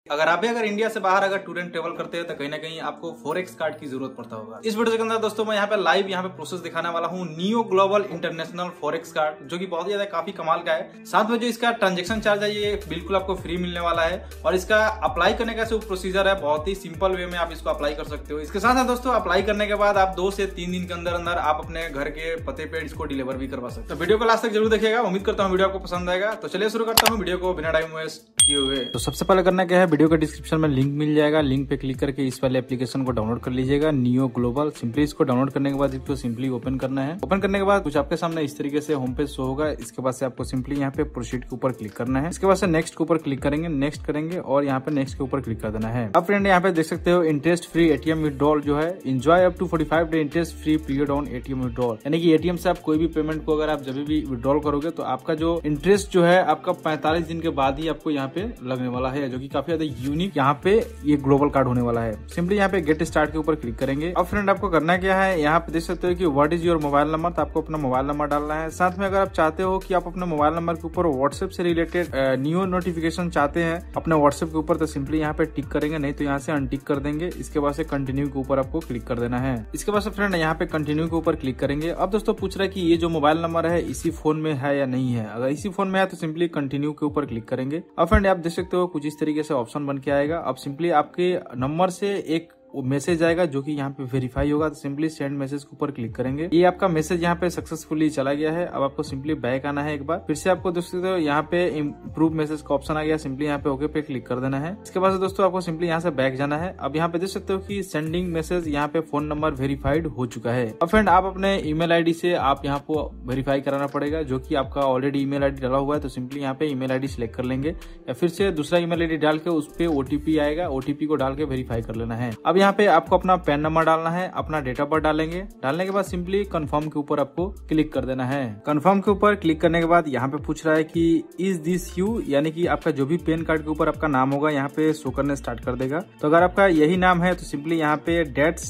अगर आप भी इंडिया से बाहर टूर एंड ट्रेवल करते हैं तो कहीं ना कहीं आपको फॉरेक्स कार्ड की जरूरत पड़ता होगा। इस वीडियो के अंदर दोस्तों मैं यहाँ पे लाइव प्रोसेस दिखाने वाला हूँ neo global international forex card, जो कि बहुत ही ज्यादा काफी कमाल का है। साथ में जो इसका ट्रांजेक्शन चार्ज है ये बिल्कुल आपको फ्री मिलने वाला है और इसका अप्लाई करने का जो प्रोसीजर है बहुत ही सिंपल वे में आप इसको अप्लाई कर सकते हो। इसके साथ दोस्तों अप्लाई करने के बाद आप 2 से 3 दिन के अंदर आप अपने घर के पते पे इसको डिलीवर भी करवा सकते हो। तो वीडियो को लास्ट तक जरूर देखिएगा, उम्मीद करता हूँ वीडियो आपको पसंद आएगा। तो चलिए शुरू करता हूँ वीडियो को बिना टाइम वेस्ट किए हुए। तो सबसे पहले करना क्या है, वीडियो के डिस्क्रिप्शन में लिंक मिल जाएगा, लिंक पे क्लिक करके इस वाले एप्लीकेशन को डाउनलोड कर लीजिएगा नियो ग्लोबल। सिंपली इसको डाउनलोड करने के बाद इसको सिंपली ओपन करना है। ओपन करने के बाद कुछ आपके सामने इस तरीके से होम पेज शो होगा। इसके बाद से आपको सिंपली यहाँ पे प्रोसीड के ऊपर क्लिक करना है। इसके बाद से नेक्स्ट के ऊपर क्लिक करेंगे, नेक्स्ट करेंगे और यहाँ पे नेक्स्ट के ऊपर क्लिक कर देना है। अब फ्रेंड यहाँ पे देख सकते हो इंटरेस्ट फ्री एटीएम विड्रॉल जो है, enjoy up to 45 day interest free period on ATM withdrawal. यानी कि एटीएम से आप कोई भी पेमेंट को अगर आप जब भी विड्रॉल करोगे तो आपका जो इंटरेस्ट जो है आपका 45 दिन के बाद ही आपको यहाँ पे लगने वाला है, जो कि काफी ज्यादा यूनिक यहाँ पे ये ग्लोबल कार्ड होने वाला है। सिंपली यहाँ पे गेट स्टार्ट के ऊपर क्लिक करेंगे। अब फ्रेंड आपको करना क्या है, यहाँ पे देख सकते हो कि what is your mobile number, तो आपको अपना मोबाइल नंबर डालना है। साथ में अगर आप चाहते हो कि आप अपने मोबाइल नंबर के ऊपर व्हाट्सएप से रिलेटेड न्यू नोटिफिकेशन चाहते हैं अपने व्हाट्सएप के ऊपर, तो सिंपली यहाँ पे टिक करेंगे, नहीं तो यहाँ से अनटिक कर देंगे। इसके बाद से कंटिन्यू के ऊपर आपको क्लिक कर देना है। इसके बाद से फ्रेंड यहाँ पे कंटिन्यू के ऊपर क्लिक करेंगे। अब दोस्तों पूछ रहा है कि ये जो मोबाइल नंबर है इसी फोन में है या नहीं है। अगर इसी फोन में है तो सिंपली कंटिन्यू के ऊपर क्लिक करेंगे। अब फ्रेंड आप देख सकते हो कुछ इस तरीके से ऑप्शन बन के आएगा। अब सिंपली आपके नंबर से एक मैसेज आएगा जो कि यहाँ पे वेरीफाई होगा, तो सिंपली सेंड मैसेज के ऊपर क्लिक करेंगे। ये आपका मैसेज यहाँ पे सक्सेसफुली चला गया है। अब आपको सिंपली बैक आना है एक बार, फिर से आपको दोस्तों यहाँ पे इम्प्रूव मैसेज का ऑप्शन आ गया, सिंपली यहाँ पे ओके पे क्लिक कर देना है। इसके बाद दोस्तों आपको सिंपली यहाँ से बैक जाना है। अब यहाँ पे देख सकते हो कि सेंडिंग मैसेज यहाँ पे फोन नंबर वेरीफाइड हो चुका है। अब फ्रेंड आप अपने ईमेल आईडी से आप यहाँ को वेरीफाई कराना पड़ेगा, जो की आपका ऑलरेडी ईमेल आईडी डाला हुआ है। तो सिंपली यहाँ पे ईमेल आईडी सिलेक्ट कर लेंगे या फिर से दूसरा ईमेल आईडी डाल के उस पर ओटीपी आएगा, ओटीपी को डाल के वेरीफाई कर लेना है। अब यहाँ पे आपको अपना पैन नंबर डालना है, अपना डेट ऑफ बर्थ डालेंगे। डालने के बाद सिंपली कंफर्म के ऊपर आपको क्लिक कर देना है। कंफर्म के ऊपर क्लिक करने के बाद यहाँ पे पूछ रहा है कि इज दिस यू, यानी कि आपका जो भी पैन कार्ड के ऊपर आपका नाम होगा यहाँ पे शो करने स्टार्ट कर देगा। तो अगर आपका यही नाम है तो सिंपली यहाँ पे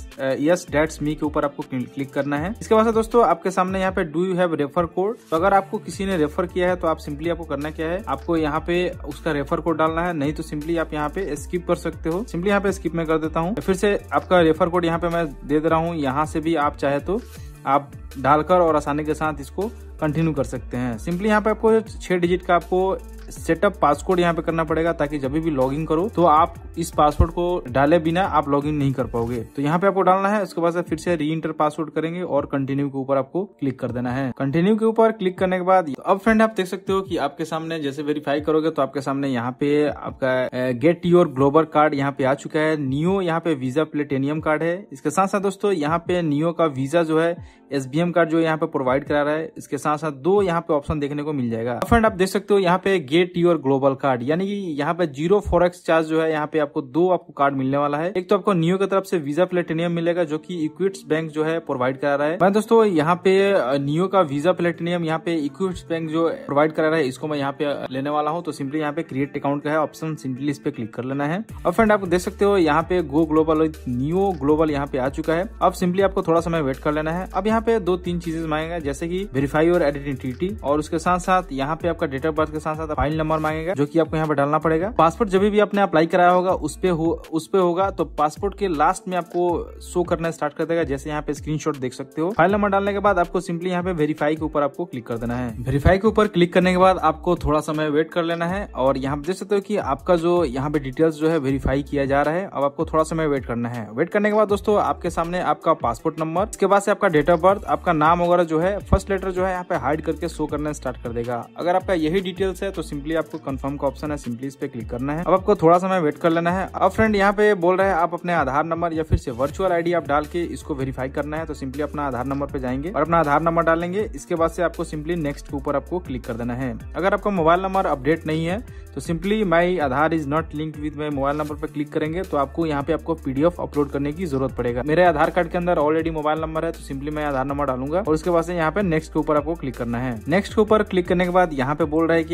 डेट्स मी के ऊपर आपको क्लिक करना है। इसके बाद दोस्तों आपके सामने यहाँ पे do you have refer code, तो अगर आपको किसी ने रेफर किया है तो आप सिंपली आपको करना क्या है, आपको यहाँ पे उसका रेफर कोड डालना है, नहीं तो सिंपली आप यहाँ पे स्किप कर सकते हो। सिंपली यहाँ पे स्किप में कर देता हूँ। फिर से आपका रेफर कोड यहाँ पे मैं दे रहा हूँ, यहाँ से भी आप चाहे तो आप डालकर और आसानी के साथ इसको कंटिन्यू कर सकते हैं। सिंपली यहाँ पे आपको 6 डिजिट का आपको सेटअप पासवर्ड यहाँ पे करना पड़ेगा, ताकि जब भी लॉगिन करो तो आप इस पासवर्ड को डाले बिना आप लॉगिन नहीं कर पाओगे। तो यहाँ पे आपको डालना है। उसके बाद फिर से री इंटर पासवर्ड करेंगे और कंटिन्यू के ऊपर आपको क्लिक कर देना है। कंटिन्यू के ऊपर क्लिक करने के बाद अब फ्रेंड आप देख सकते हो कि आपके सामने जैसे वेरीफाई करोगे तो आपके सामने यहाँ पे आपका गेट योर ग्लोबल कार्ड यहाँ पे आ चुका है। नियो यहाँ पे वीजा प्लेटिनियम कार्ड है। इसके साथ साथ दोस्तों यहाँ पे नियो का वीजा जो है SBM कार्ड जो यहाँ पे प्रोवाइड करा रहा है। इसके साथ साथ 2 यहाँ पे ऑप्शन देखने को मिल जाएगा। फ्रेंड आप देख सकते हो यहाँ पे गेट योर ग्लोबल कार्ड, यानी कि यहाँ पे 0 फॉरेक्स चार्ज जो है यहाँ पे आपको 2 आपको कार्ड मिलने वाला है। एक तो आपको नियो की तरफ से वीजा प्लेटिनियम मिलेगा जो कि इक्विट्स बैंक जो है प्रोवाइड करा रहा है। मैं दोस्तों यहाँ पे नियो का वीजा प्लेटिनियम यहाँ पे इक्विट्स बैंक जो प्रोवाइड करा रहा है इसको मैं यहाँ पे लेने वाला हूँ। तो सिंपली यहाँ पे क्रिएट अकाउंट का है ऑप्शन, सिंपली इस पे क्लिक कर लेना है। अब फ्रेंड आप देख सकते हो यहाँ पे गो ग्लोबल नियो ग्लोबल यहाँ पे आ चुका है। अब सिंपली आपको थोड़ा समय वेट कर लेना है। अब यहाँ पे 2-3 चीजें मांगेगा, जैसे कि वेरीफाई और आइडेंटिटी, और उसके साथ साथ यहाँ पे आपका डेट ऑफ बर्थ के साथ साथ फाइल नंबर मांगेगा जो कि आपको यहाँ पे डालना पड़ेगा। पासपोर्ट जब भी आपने अप्लाई कराया होगा उस पे होगा तो पासपोर्ट के लास्ट में आपको शो करना स्टार्ट कर देगा, जैसे यहाँ पे स्क्रीनशॉट देख सकते हो। फाइल नंबर डालने के बाद आपको सिंपली यहाँ पे वेरीफाई के ऊपर आपको क्लिक कर देना है। वेरीफाई के ऊपर क्लिक करने के बाद आपको थोड़ा समय वेट कर लेना है और यहाँ पे देख सकते हो कि आपका जो यहाँ पे डिटेल्स जो है वेरीफाई किया जा रहा है। अब आपको थोड़ा समय वेट करना है। वेट करने के बाद दोस्तों आपके सामने आपका पासपोर्ट नंबर, इसके बाद से आपका डेट ऑफ बर्थ, आपका नाम वगैरह जो है फर्स्ट लेटर जो है यहाँ पे हाइड करके शो करना स्टार्ट कर देगा। अगर आपका यही डिटेल्स है तो सिंपली आपको कंफर्म का ऑप्शन है, सिंपली इस पे क्लिक करना है। अब आपको थोड़ा समय वेट कर लेना है। अब फ्रेंड यहाँ पे बोल रहे हैं आप अपने आधार नंबर या फिर से वर्चुअल आईडी आप डाल के इसको वेरीफाई करना है। तो सिंपली अपना आधार नंबर पे जाएंगे और अपना आधार नंबर डालेंगे। इसके बाद से आपको सिंपली नेक्स्ट के ऊपर आपको क्लिक कर देना है। अगर आपका मोबाइल नंबर अपडेट नहीं है तो simply my Aadhaar is not linked with my mobile number पे क्लिक करेंगे तो आपको यहाँ पे आपको PDF अपलोड करने की जरूरत पड़ेगा। मेरे आधार कार्ड के अंदर ऑलरेडी मोबाइल नंबर है तो सिंपली मैं आधार नंबर डालूंगा और उसके बाद से यहाँ पे नेक्स्ट के ऊपर आपको क्लिक करना है। नेक्स्ट के ऊपर क्लिक करने के बाद यहाँ पे बोल रहा है कि आपको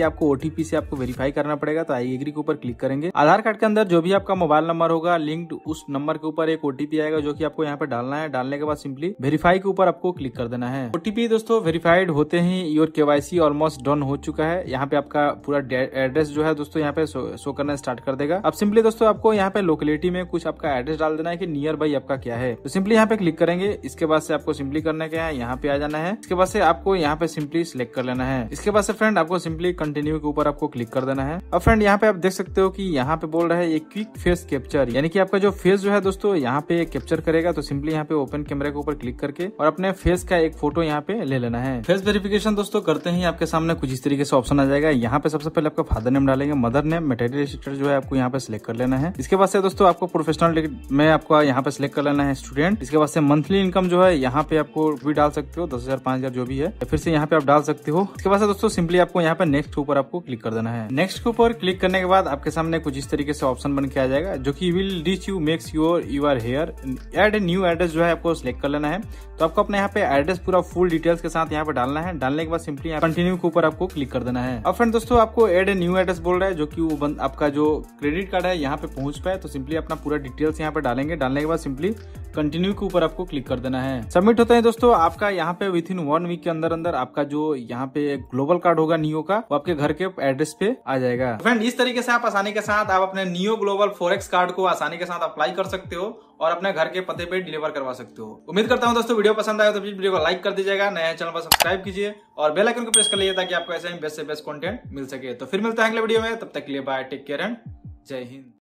OTP से आपको वेरीफाई करना पड़ेगा। तो आई एग्री के ऊपर क्लिक करेंगे। आधार कार्ड के अंदर जो भी आपका मोबाइल नंबर होगा लिंक्ड, उस नंबर के ऊपर एक OTP आएगा जो कि आपको यहाँ पे डालना है। डालने के बाद सिंपली वेरीफाई के ऊपर आपको क्लिक कर देना है। OTP दोस्तों वेरीफाइड होते ही योर KYC ऑलमोस्ट डन हो चुका है। यहाँ पे आपका पूरा एड्रेस जो है दोस्तों यहाँ पे शो करना स्टार्ट कर देगा। अब सिंपली दोस्तों आपको यहाँ पे लोकेलिटी में कुछ आपका एड्रेस डाल देना है कि नियर बाई आपका क्या है। तो सिंपली यहाँ पे क्लिक करेंगे। इसके बाद से आपको सिंपली करना क्या है, यहाँ पे आ जाना है। इसके बाद से आपको यहाँ पे सिंपली सिलेक्ट कर लेना है। इसके बाद से फ्रेंड आपको सिंपली कंटिन्यू के ऊपर आपको क्लिक कर देना है। अब फ्रेंड यहाँ पे आप देख सकते हो कि यहाँ पे बोल रहा है ये क्विक फेस कैप्चर, यानी कि आपका जो फेस जो है दोस्तों यहाँ पे कैप्चर करेगा। तो सिंपली यहाँ पे ओपन कैमरा के ऊपर क्लिक करके और अपने फेस का एक फोटो यहाँ पे ले लेना है। फेस वेरिफिकेशन दोस्तों करते ही आपके सामने कुछ इस तरीके से ऑप्शन आ जाएगा। यहाँ पे सबसे पहले आपका फादर नेम डालेंगे, मदर नेम, मैटरनिटी रजिस्टर जो है आपको यहाँ पे सिलेक्ट कर लेना है। इसके बाद से दोस्तों आपको प्रोफेशनल में आपको यहाँ पे सिलेक्ट कर लेना है स्टूडेंट। इसके बाद से मंथली इनकम जो है यहाँ पे आपको भी डाल सकते हो, 10,000 5,000 जो भी है, फिर से यहाँ पे आप डाल सकते हो। इसके बाद से दोस्तों सिंपली आपको यहाँ पे नेक्स्ट के ऊपर आपको क्लिक कर देना है। नेक्स्ट के ऊपर क्लिक करने के बाद आपके सामने कुछ इस तरीके से ऑप्शन बन के आ जाएगा जो कि will reach you makes your here add a new address जो है आपको सिलेक्ट कर लेना है। तो आपको अपने यहाँ पे एड्रेस पूरा फुल डिटेल्स के साथ यहाँ पे डालना है। डालने के बाद सिंपली कंटिन्यू के ऊपर आपको क्लिक कर देना है। अब फ्रेंड दोस्तों आपको एड ए न्यू एड्रेस बोल रहा है जो कि आपका जो क्रेडिट कार्ड है यहाँ पे पहुंच पाए। तो सिंपली अपना पूरा डिटेल्स यहाँ पे डालेंगे। डालने के बाद सिंपली कंटिन्यू के ऊपर आपको क्लिक कर देना है। सबमिट होता है दोस्तों आपका यहाँ पे विद इन 1 वीक के अंदर अंदर आपका जो यहाँ पे ग्लोबल कार्ड होगा नियो का, वो आपके घर के एड्रेस पे आ जाएगा। फ्रेंड इस तरीके से आप आसानी के साथ आप अपने नियो ग्लोबल फॉरेक्स कार्ड को आसानी के साथ अप्लाई कर सकते हो और अपने घर के पते पे डिलीवर करवा सकते हो। उम्मीद करता हूं दोस्तों वीडियो पसंद आया तो प्लीज वीडियो को लाइक कर दीजिएगा, नए चैनल पर सब्सक्राइब कीजिए और बेल आइकन को प्रेस कर लीजिए ताकि आपको ऐसे ही बेस्ट से बेस्ट कंटेंट मिल सके। तो फिर मिलते हैं अगले वीडियो में, तब तक के लिए बाय, टेक केयर एंड जय हिंद।